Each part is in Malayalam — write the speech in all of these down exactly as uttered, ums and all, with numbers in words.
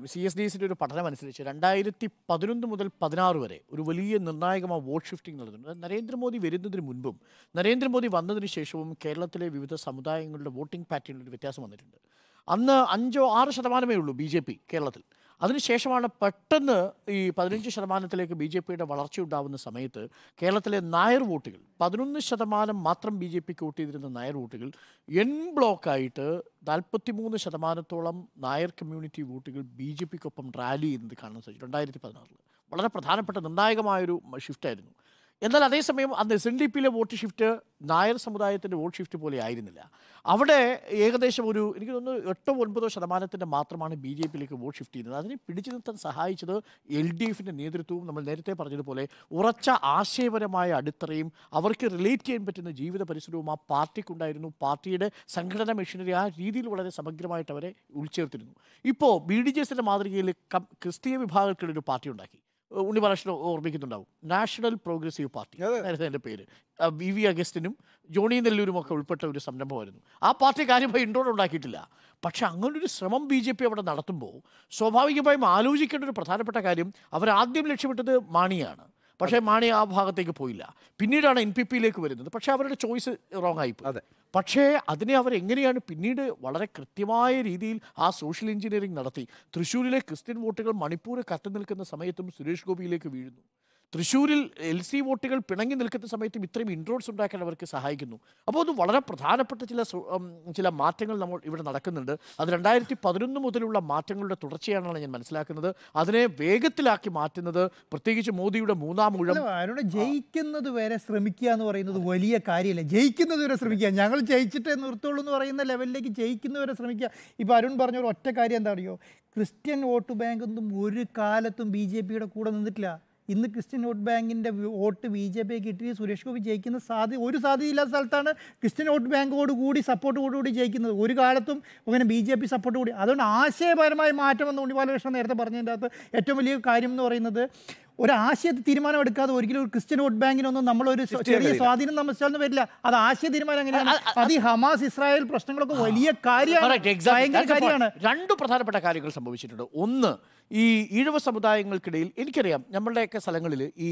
സി എസ് ഡി എസിൻ്റെ ഒരു പഠനം അനുസരിച്ച് രണ്ടായിരത്തി പതിനൊന്ന് മുതൽ പതിനാറ് വരെ ഒരു വലിയ നിർണായകമായ വോട്ട് ഷിഫ്റ്റിംഗ് നടന്നിട്ടുണ്ട്. നരേന്ദ്രമോദി വരുന്നതിന് മുൻപും നരേന്ദ്രമോദി വന്നതിന് ശേഷവും കേരളത്തിലെ വിവിധ സമുദായങ്ങളുടെ വോട്ടിംഗ് പാറ്റേണിൽ ഒരു വ്യത്യാസം വന്നിട്ടുണ്ട്. അന്ന് അഞ്ചോ ആറ് ശതമാനമേ ഉള്ളൂ ബി ജെ പി കേരളത്തിൽ. അതിനുശേഷമാണ് പെട്ടെന്ന് ഈ പതിനഞ്ച് ശതമാനത്തിലേക്ക് ബി ജെ പിയുടെ വളർച്ച ഉണ്ടാകുന്ന സമയത്ത് കേരളത്തിലെ നായർ വോട്ടുകൾ പതിനൊന്ന് ശതമാനം മാത്രം ബി ജെ പിക്ക് വോട്ട് ചെയ്തിരുന്ന നായർ വോട്ടുകൾ എൻ ബ്ലോക്കായിട്ട് നാൽപ്പത്തി മൂന്ന് ശതമാനത്തോളം നായർ കമ്മ്യൂണിറ്റി വോട്ടുകൾ ബി ജെ പിക്കൊപ്പം റാലി ചെയ്യുന്നത് കാണാൻ സാധിച്ചു രണ്ടായിരത്തി പതിനാറിൽ. വളരെ പ്രധാനപ്പെട്ട നിർണായകമായൊരു ഷിഫ്റ്റായിരുന്നു. എന്നാൽ അതേസമയം അന്ന് എസ് എൻ ഡി പിയിലെ വോട്ട് ഷിഫ്റ്റ് നായർ സമുദായത്തിൻ്റെ വോട്ട് ഷിഫ്റ്റ് പോലെ ആയിരുന്നില്ല. അവിടെ ഏകദേശം ഒരു എനിക്ക് തോന്നുന്നു എട്ടോ ഒൻപതോ ശതമാനത്തിൻ്റെ മാത്രമാണ് ബി ജെ പിയിലേക്ക് വോട്ട് ഷിഫ്റ്റ് ചെയ്യുന്നത്. അതിനെ പിടിച്ചു നിർത്താൻ സഹായിച്ചത് എൽ ഡി എഫിൻ്റെ നേതൃത്വവും നമ്മൾ നേരത്തെ പറഞ്ഞതുപോലെ ഉറച്ച ആശയപരമായ അടിത്തറയും അവർക്ക് റിലേറ്റ് ചെയ്യാൻ പറ്റുന്ന ജീവിത പരിസരവും ആ പാർട്ടിക്കുണ്ടായിരുന്നു. പാർട്ടിയുടെ സംഘടനാ മെഷീനറി ആ രീതിയിൽ വളരെ സമഗ്രമായിട്ട് അവരെ ഉൾച്ചേർത്തിരുന്നു. ഇപ്പോൾ ബി ഡി ജെ എസിൻ്റെ മാതൃകയിൽ ക്രിസ്തീയ വിഭാഗങ്ങൾക്കിടെ ഒരു പാർട്ടി ഉണ്ടാക്കി. ഉണ്ണിബാലകൃഷ്ണൻ ഓർമ്മിക്കുന്നുണ്ടാവും, നാഷണൽ പ്രോഗ്രസീവ് പാർട്ടി നേരത്തെ എൻ്റെ പേര്. വി വി അഗസ്റ്റിനും ജോണി നെല്ലൂരും ഒക്കെ ഉൾപ്പെട്ട ഒരു സംരംഭമായിരുന്നു. ആ പാർട്ടി കാര്യമായി ഇൻട്രോഡ് ഉണ്ടാക്കിയിട്ടില്ല. പക്ഷെ അങ്ങനൊരു ശ്രമം ബി ജെ പി അവിടെ നടത്തുമ്പോൾ സ്വാഭാവികമായും ആലോചിക്കേണ്ട ഒരു പ്രധാനപ്പെട്ട കാര്യം, അവരാദ്യം ലക്ഷ്യമിട്ടത് മാണിയാണ്. പക്ഷേ മാണി ആ ഭാഗത്തേക്ക് പോയില്ല. പിന്നീടാണ് എൻ പി പിയിലേക്ക് വരുന്നത്. പക്ഷേ അവരുടെ ചോയ്സ് റോങ് ആയിപ്പോയി. പക്ഷേ അതിനെ അവരെങ്ങനെയാണ് പിന്നീട് വളരെ കൃത്യമായ രീതിയിൽ ആ സോഷ്യൽ എഞ്ചിനീയറിംഗ് നടത്തി തൃശ്ശൂരിലെ ക്രിസ്ത്യൻ വോട്ടുകൾ മണിപ്പൂർ കത്തി നിൽക്കുന്ന സമയത്തും സുരേഷ് ഗോപിയിലേക്ക് വീഴുന്നു. തൃശ്ശൂരിൽ എൽ സി വോട്ടുകൾ പിണങ്ങി നിൽക്കുന്ന സമയത്തും ഇത്രയും ഇൻട്രോഡ്സ് ഉണ്ടാക്കാൻ അവർക്ക് സഹായിക്കുന്നു. അപ്പോൾ അത് വളരെ പ്രധാനപ്പെട്ട ചില ചില മാറ്റങ്ങൾ നമ്മൾ ഇവിടെ നടക്കുന്നുണ്ട്. അത് രണ്ടായിരത്തി പതിനൊന്ന് മുതലുള്ള മാറ്റങ്ങളുടെ തുടർച്ചയാണെന്നാണ് ഞാൻ മനസ്സിലാക്കുന്നത്. അതിനെ വേഗത്തിലാക്കി മാറ്റുന്നത് പ്രത്യേകിച്ച് മോദിയുടെ മൂന്നാം ഊഴം. അവരുടെ ജയിക്കുന്നത് വരെ ശ്രമിക്കുക എന്ന് പറയുന്നത് വലിയ കാര്യമല്ല. ജയിക്കുന്നത് വരെ ശ്രമിക്കുക, ഞങ്ങൾ ജയിച്ചിട്ടേ നിർത്തുള്ളൂ എന്ന് പറയുന്ന ലെവലിലേക്ക് ജയിക്കുന്നവരെ ശ്രമിക്കുക. ഇപ്പോൾ അരുൺ പറഞ്ഞ ഒരു ഒറ്റ കാര്യം എന്താ അറിയോ, ക്രിസ്ത്യൻ വോട്ട് ബാങ്കൊന്നും ഒരു കാലത്തും ബി ജെ പിയുടെ കൂടെ നിന്നിട്ടില്ല. ഇന്ന് ക്രിസ്ത്യൻ വോട്ട് ബാങ്കിൻ്റെ വോട്ട് ബി ജെ പി കിട്ടി സുരേഷ് ഗോപി ജയിക്കുന്ന സാധ്യത ഒരു സാധ്യതയില്ലാത്ത സ്ഥലത്താണ് ക്രിസ്ത്യൻ വോട്ട് ബാങ്കോട് കൂടി സപ്പോർട്ടോടുകൂടി ജയിക്കുന്നത്. ഒരു കാലത്തും അങ്ങനെ ബി ജെ പി സപ്പോർട്ട് കൂടി. അതുകൊണ്ട് ആശയപരമായ മാറ്റമെന്ന് ഉണ്ണിബാലകൃഷ്ണൻ നേരത്തെ പറഞ്ഞതിൻ്റെ അകത്ത് ഏറ്റവും വലിയ കാര്യം എന്ന് പറയുന്നത്, ഒരാശയത്തെ തീരുമാനം എടുക്കാതെ ഒരിക്കലും ഒരു ക്രിസ്ത്യൻ വോട്ട് ബാങ്കിനൊന്നും നമ്മളൊരു ചെറിയ സ്വാധീനം നമസ്കാരം വരില്ല. അത് ആശയ തീരുമാനം എങ്ങനെയാണ്? അത് ഈ ഹമാസ് ഇസ്രായേൽ പ്രശ്നങ്ങളൊക്കെ വലിയ കാര്യമാണ്, ഭയങ്കര കാര്യമാണ്. രണ്ട് പ്രധാനപ്പെട്ട കാര്യങ്ങൾ സംഭവിച്ചിട്ടുണ്ട്. ഒന്ന്, ഈ ഈഴവ സമുദായങ്ങൾക്കിടയിൽ എനിക്കറിയാം നമ്മളുടെയൊക്കെ സ്ഥലങ്ങളിൽ ഈ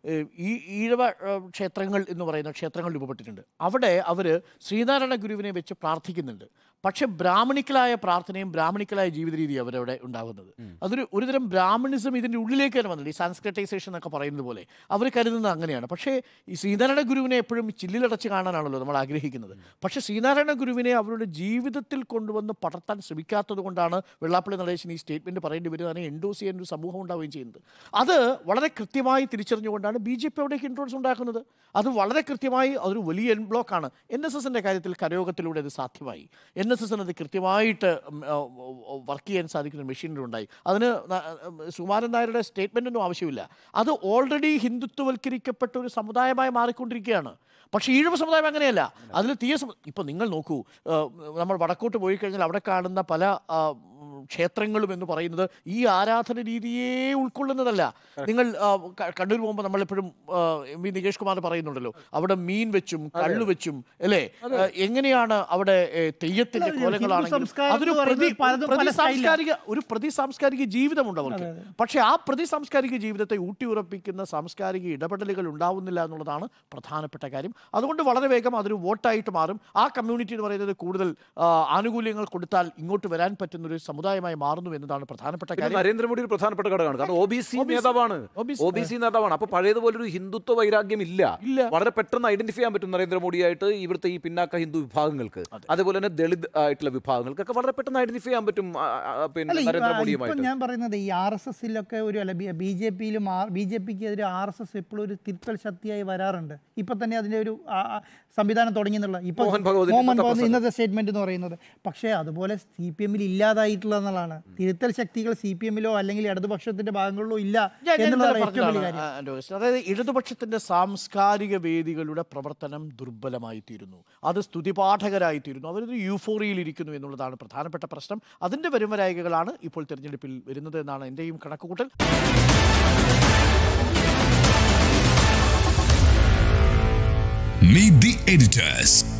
ഈ ഈഴവ ക്ഷേത്രങ്ങൾ എന്ന് പറയുന്ന ക്ഷേത്രങ്ങൾ രൂപപ്പെട്ടിട്ടുണ്ട്. അവിടെ അവർ ശ്രീനാരായണ ഗുരുവിനെ വെച്ച് പ്രാർത്ഥിക്കുന്നുണ്ട്. പക്ഷെ ബ്രാഹ്മണിക്കലായ പ്രാർത്ഥനയും ബ്രാഹ്മണിക്കലായ ജീവിത രീതി അവരവിടെ ഉണ്ടാകുന്നത്. അതൊരു ഒരുതരം ബ്രാഹ്മണിസം ഇതിൻ്റെ ഉള്ളിലേക്ക് തന്നെ വന്നിട്ടുണ്ട്. ഈ സാൻസ്ക്രിറ്റൈസേഷൻ എന്നൊക്കെ പറയുന്നത് പോലെ അവർ കരുതുന്നത് അങ്ങനെയാണ്. പക്ഷേ ഈ ശ്രീനാരായണ ഗുരുവിനെ എപ്പോഴും ചില്ലിലടച്ച് കാണാനാണല്ലോ നമ്മൾ ആഗ്രഹിക്കുന്നത്. പക്ഷേ ശ്രീനാരായണ ഗുരുവിനെ അവരുടെ ജീവിതത്തിൽ കൊണ്ടുവന്ന് പടർത്താൻ ശ്രമിക്കാത്തത് കൊണ്ടാണ് വെള്ളാപ്പള്ളി നടേശൻ ഈ സ്റ്റേറ്റ്മെൻറ്റ് പറയേണ്ടി വരുന്നതാണ് എൻഡോസ് ചെയ്യാൻ ഒരു സമൂഹം ഉണ്ടാവുകയും ചെയ്യുന്നത്. അത് വളരെ കൃത്യമായി തിരിച്ചറിഞ്ഞുകൊണ്ടാണ് ബി ജെ പി അവിടേക്ക് ഇൻട്രോഡ്സ് ഉണ്ടാക്കുന്നത്. അത് വളരെ കൃത്യമായി അതൊരു വലിയ എൻ ബ്ലോക്കാണ്. എൻ എസ് എസിൻ്റെ കാര്യത്തിൽ കരയോഗത്തിലൂടെ അത് സാധ്യമായി. എൻ എസ് എസിന് അത് കൃത്യമായിട്ട് വർക്ക് ചെയ്യാൻ സാധിക്കുന്ന മെഷീനറി ഉണ്ടായി. അതിന് സുകുമാരൻ നായരുടെ സ്റ്റേറ്റ്മെൻ്റ് ഒന്നും ആവശ്യമില്ല. അത് ഓൾറെഡി ഹിന്ദുത്വവൽക്കരിക്കപ്പെട്ട ഒരു സമുദായമായി മാറിക്കൊണ്ടിരിക്കുകയാണ്. പക്ഷേ ഈഴവ സമുദായം അങ്ങനെയല്ല. അതിൽ തീയ ഇപ്പം നിങ്ങൾ നോക്കൂ, നമ്മൾ വടക്കോട്ട് പോയി കഴിഞ്ഞാൽ അവിടെ കാണുന്ന പല ക്ഷേത്രങ്ങളും എന്ന് പറയുന്നത് ഈ ആരാധന രീതിയെ ഉൾക്കൊള്ളുന്നതല്ല. നിങ്ങൾ കണ്ണൂർ പോകുമ്പോൾ നമ്മളെപ്പോഴും എം വി നികേഷ് കുമാർ പറയുന്നുണ്ടല്ലോ, അവിടെ മീൻ വെച്ചും കള്ളു വെച്ചും അല്ലേ, എങ്ങനെയാണ് അവിടെ തെയ്യത്തിന്റെ കോലങ്ങളാണെങ്കിൽ അതൊരു പ്രതി സാംസ്കാരിക ഒരു പ്രതി സാംസ്കാരിക ജീവിതമുണ്ട് അവർക്ക്. പക്ഷെ ആ പ്രതി സാംസ്കാരിക ജീവിതത്തെ ഊട്ടിയുറപ്പിക്കുന്ന സാംസ്കാരിക ഇടപെടലുകൾ ഉണ്ടാവുന്നില്ല എന്നുള്ളതാണ് പ്രധാനപ്പെട്ട കാര്യം. അതുകൊണ്ട് വളരെ വേഗം അതൊരു വോട്ടായിട്ട് മാറും. ആ കമ്മ്യൂണിറ്റി എന്ന് പറയുന്നത് കൂടുതൽ ആനുകൂല്യങ്ങൾ കൊടുത്താൽ ഇങ്ങോട്ട് വരാൻ പറ്റുന്ന ഒരു സമുദായമായി മാറുന്നു എന്നതാണ് പ്രധാനപ്പെട്ട കാര്യം. നരേന്ദ്രമോദി ഒരു പ്രധാനപ്പെട്ട ഘടകമാണ്. കാരണം ഒ ബി സി നേതാവാണ്, ഒ ബി സി നേതാവാണ്. അപ്പൊ പഴയതുപോലെ ഒരു ഹിന്ദുത്വ വൈരാഗ്യം ഇല്ല. വളരെ പെട്ടെന്ന് ഐഡന്റിഫൈ ചെയ്യാൻ പറ്റും നരേന്ദ്രമോദിയായിട്ട് ഇവിടുത്തെ ഈ പിന്നാക്ക ഹിന്ദു വിഭാഗങ്ങൾക്ക്, അതുപോലെ തന്നെ ദളിത് ആയിട്ടുള്ള വിഭാഗങ്ങൾക്കൊക്കെ വളരെ പെട്ടെന്ന് ഐഡന്റിഫൈ ചെയ്യാൻ പറ്റും പിന്നെ നരേന്ദ്രമോദിയുമായിട്ട്. ഞാൻ പറയുന്നത് ഈ ആർ എസ് എസിലൊക്കെ ഒരു അല്ല ബി ജെ പിയിലും ബി ജെ പിക്ക് എതിരെ ആർ എസ് എസ് എപ്പോഴും ഒരു തിരുത്തൽ ശക്തിയായി വരാറുണ്ട്. ഇപ്പൊ തന്നെ അതിന്റെ ഒരു സംവിധാനം തുടങ്ങി എന്നുള്ള ഇപ്പൊ മോഹൻ ഭഗവത് ഇന്നത്തെ സ്റ്റേറ്റ്മെന്റ് എന്ന് പറയുന്നത്. പക്ഷേ അതുപോലെ സി പി എമ്മിൽ ഇല്ലാതായിട്ടുള്ള എന്നുള്ളതാണ്. തിരുത്തൽ ശക്തികൾ സി പി എമ്മിലോ അല്ലെങ്കിൽ ഇടതുപക്ഷത്തിന്റെ ഭാഗങ്ങളിലോ ഇല്ല എന്നുള്ളതാണ് ഏറ്റവും വലിയ കാര്യം. അതായത് ഇടതുപക്ഷത്തിന്റെ സാംസ്കാരിക വേദികളുടെ പ്രവർത്തനം ദുർബലമായി തീരുന്നു, അത് സ്തുതിപാഠകരായി തീരുന്നു, അവരൊരു യൂഫോറിയയിൽ ഇരിക്കുന്നു എന്നുള്ളതാണ് പ്രധാനപ്പെട്ട പ്രശ്നം. അതിന്റെ വരുമരായികകളാണ് ഇപ്പോൾ തെരഞ്ഞെടുപ്പിൽ വരുന്നത് എന്നാണ് എന്റെയും കണക്കുകൂട്ടൽ. Meet the editors.